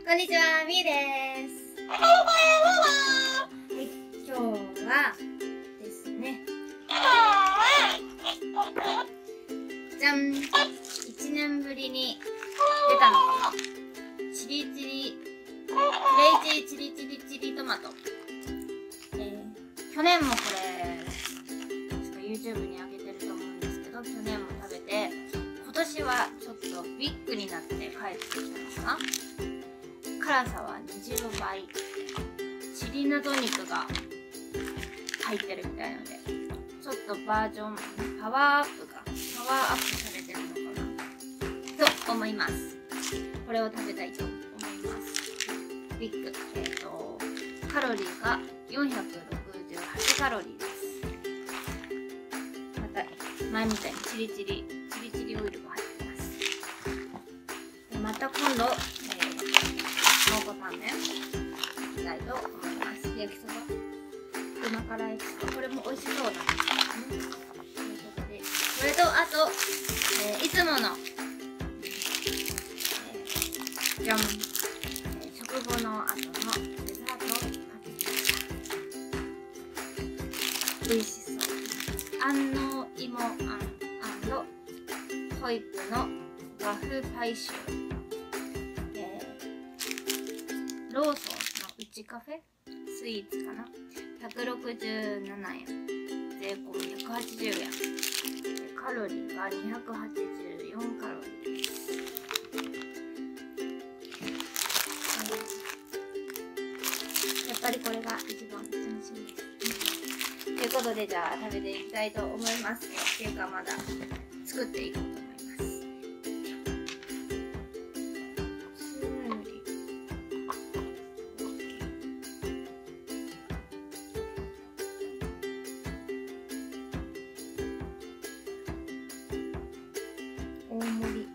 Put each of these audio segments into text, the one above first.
こんにちは、みーです。はい、今日はですね、じゃん、1年ぶりに出たのかな、チリチリクレイジーチリチリチリトマト。去年もこれ確か YouTube に上げてると思うんですけど、去年も食べて、今年はちょっとビッグになって帰ってきたのかな。辛さは20倍、チリナト肉が入ってるみたいので、ちょっとバージョンパワーアップされてるのかなと思います。これを食べたいと思います。ビッグ、カロリーが468カロリーです。また前みたいにチリチリオイルが入ってます。でまた今度、蒙古タンメンいきたいと思います。焼きそば、旨辛焼きそば、これも美味しそうなんですけどね。ということで、これとあと、いつもの、じゃん、食後の後のデザートを買ってきました。美味しそう。安納芋あん&ホイップの和風パイシュー。ローソンのうちカフェスイーツかな、167円、税込み180円。カロリーが284カロリーです。やっぱりこれが一番楽しみです。ということで、じゃあ食べていきたいと思います。っていうか、まだ作っていこうと思います。大盛り。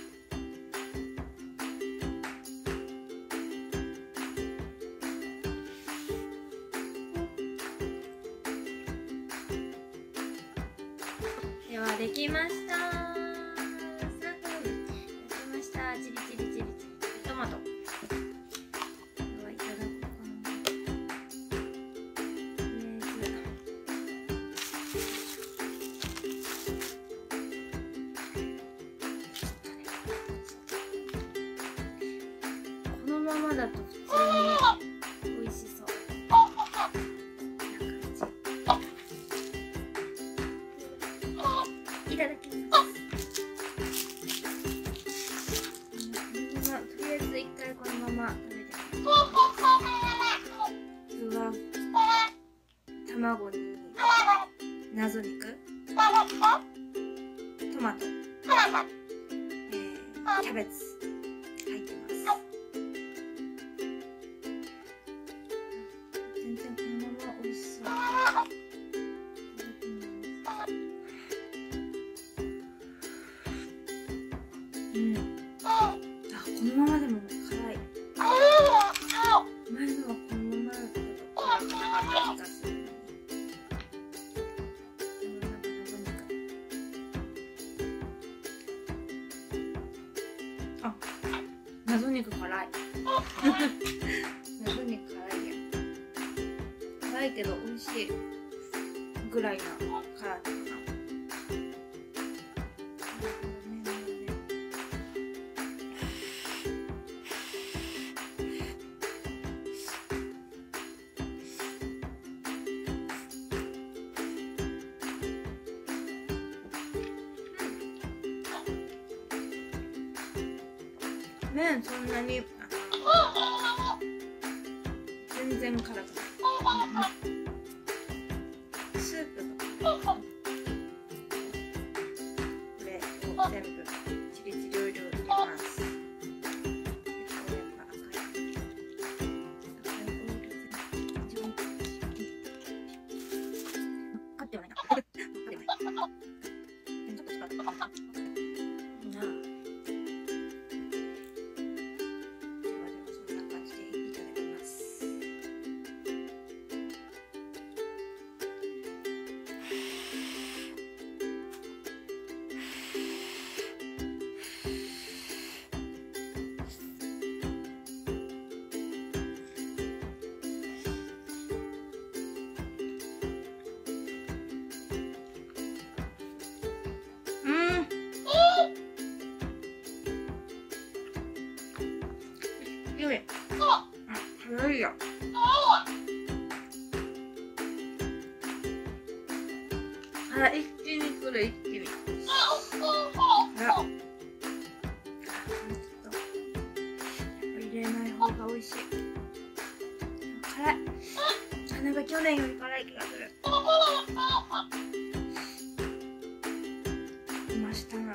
ではできました。できました。チリチリチリチリトマト。ではいただこうかな。このままだと普通に美味しそう。いただきます。とりあえず一回このまま食べてみます。うわ、卵に謎肉、トマト、キャベツ入ってます。全然このまま美味しそう。このままでも辛い。前のはこのままだと辛くなかった気がする。あ、謎肉辛い。謎肉辛いや。辛いけど美味しいぐらいな辛さかな。麺そんなに全然辛くない。スープがこれを全部チリチリオイルを入れます。買ってはないな。買ってはない。ちょっと違った。 ことで一気に。あら。入れない方が美味しい。辛い。なんか去年より辛い気がする。いましたが。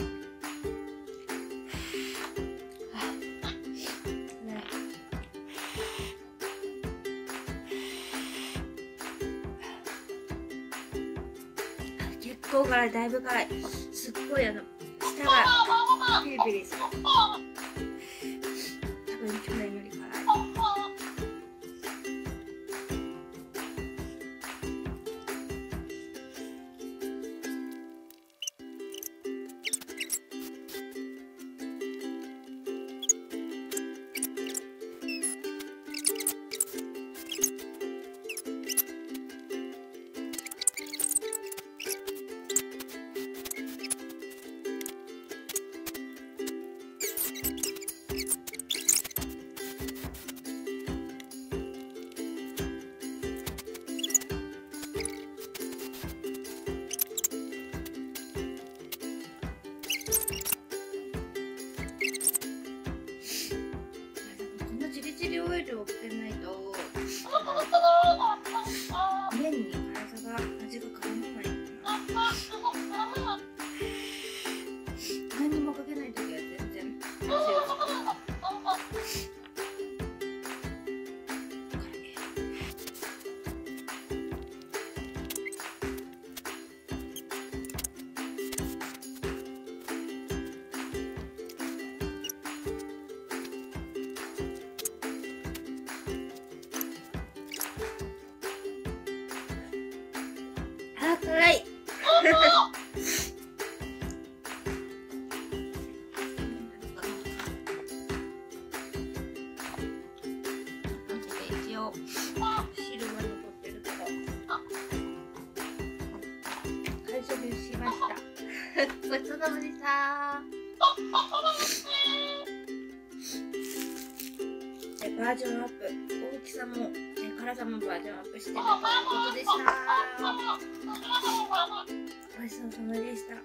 結構辛い、だいぶ辛い。すっごい舌がピリピリする。多分去年より辛い。オイルをかけないと麺に辛さが味が絡まないかな。何もかけないときは全然味が辛い。一応汁は残ってるけど完食しました。ごちそうさまでした。バージョンアップ、大きさも辛さもバージョンアップしてるということでした。ごちそうさまでした。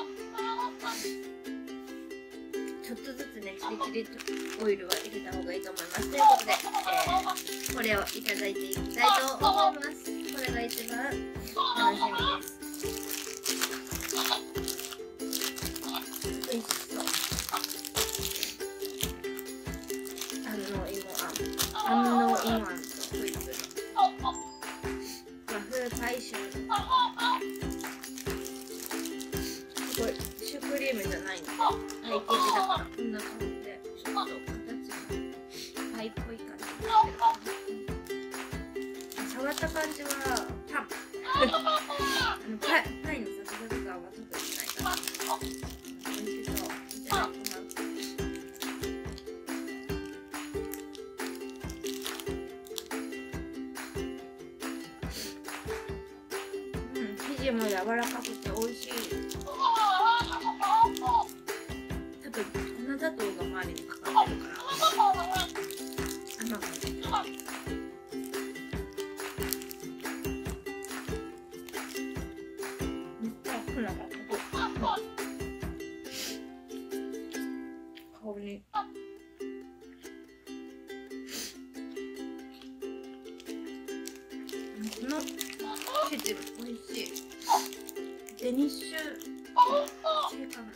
ちょっとずつね、チリチリオイルは入れた方がいいと思います。ということで、これをいただいていきたいと思います。これが一番楽しみです。おいしそう。安納芋あんとホイップの和風パイシュー。すごいシュークリームじゃないんでパイ生地だからこんな感じでちょっと形がパイっぽい感じになってるかな。触った感じはパンパイのサクサク感は特にないかな。美味しそう。いただきます。生地も柔らかくて美味しい。多分粉砂糖が周りにかかってるから甘くない。めっちゃ粉がすごい香り。この生地美味しい。デニッシュ系かな。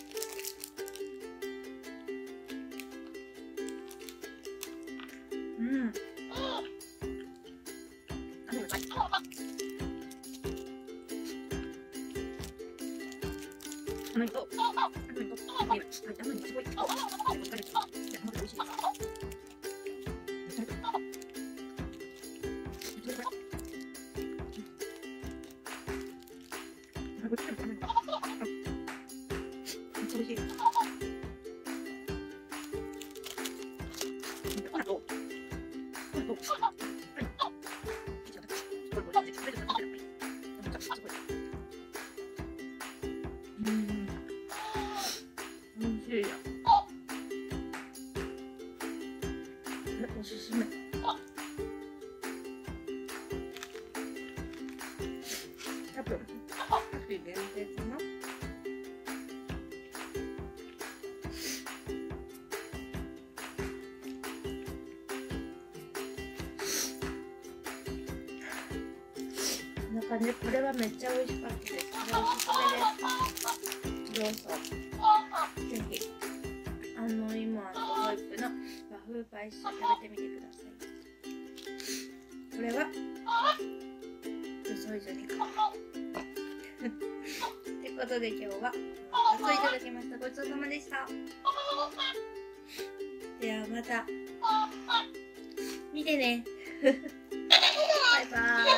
うん。 感じ。これはめっちゃ美味しかったです。これおすすめです。どうぞぜひ安納芋ホイップの和風パイス食べてみてください。これは予想以上にってことで今日はごちそういただきました。ごちそうさまでした。ではまた見てねバイバーイ。